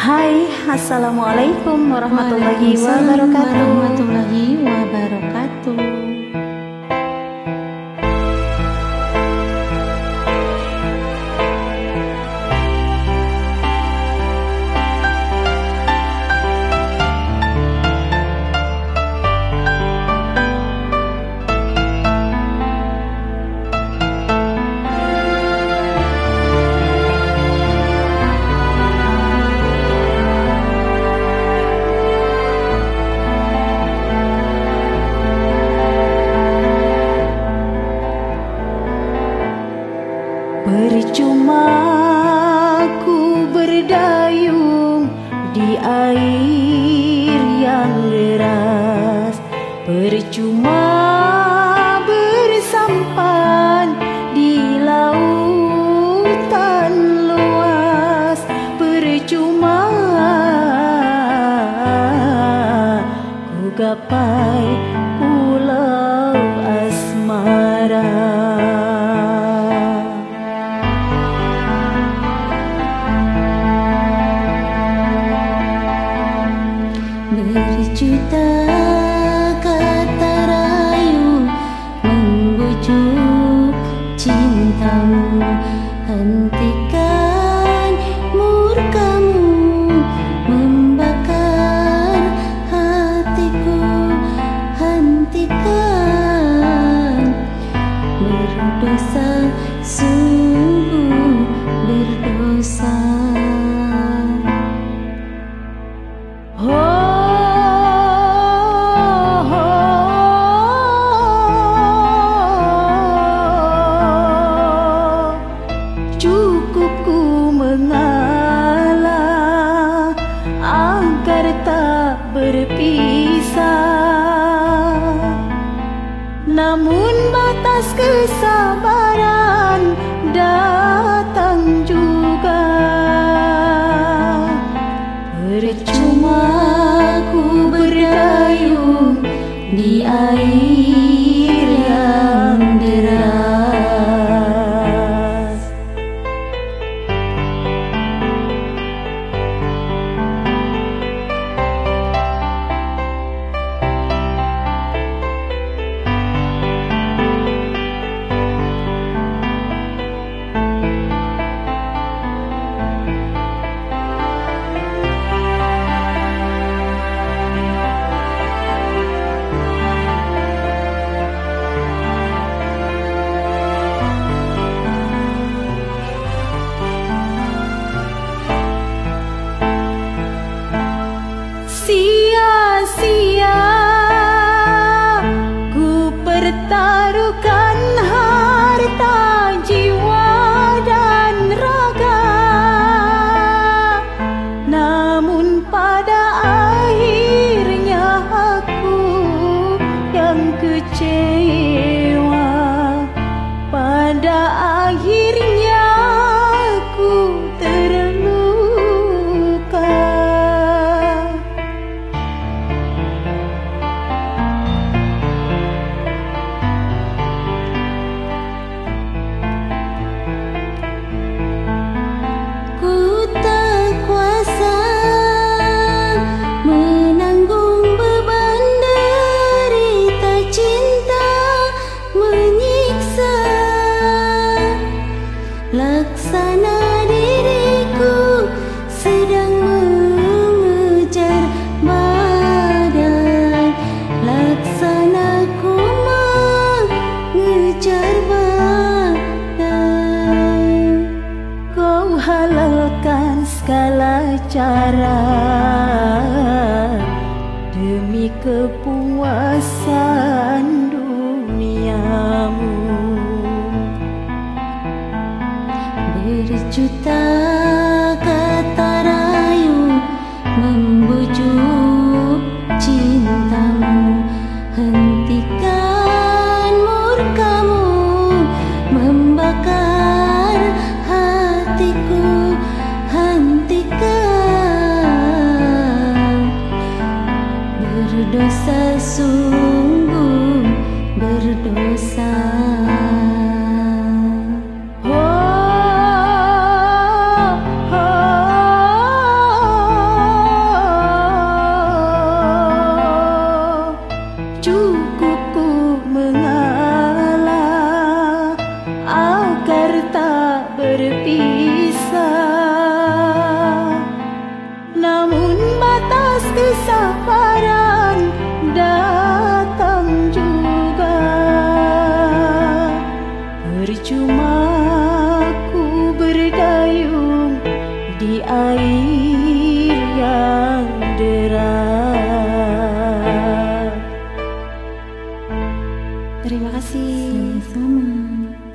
Hai, Assalamualaikum warahmatullahi wabarakatuh. Percuma ku berdayung di air yang deras, percuma bersampan di lautan luas, percuma ku gapai pulau asmara. Berjuta kata rayu membujuk cintamu, hentikan murkamu membakar hatiku, hentikan. Berdosa, sungguh berdosa. Cukup ku mengalah agar tak berpisah, namun batas kesabaran datang juga. Percuma ku berdayung di air yang deras. Sia-sia ku pertaruhkan harta, jiwa dan raga, namun pada akhirnya aku yang kecewa. Pada akhirnya aku terluka. Laksana diriku sedang mengejar badan, laksana ku mengejar badan. Kau halalkan segala cara demi kepuasan duniamu. Berjuta kata rayu membujuk cintamu, hentikan murkamu membakar hatiku, hentikan. Berdosa, sungguh berdosa. kesabaran datang juga. Percuma ku berdayung di air yang deras. Terima kasih. Sama-sama.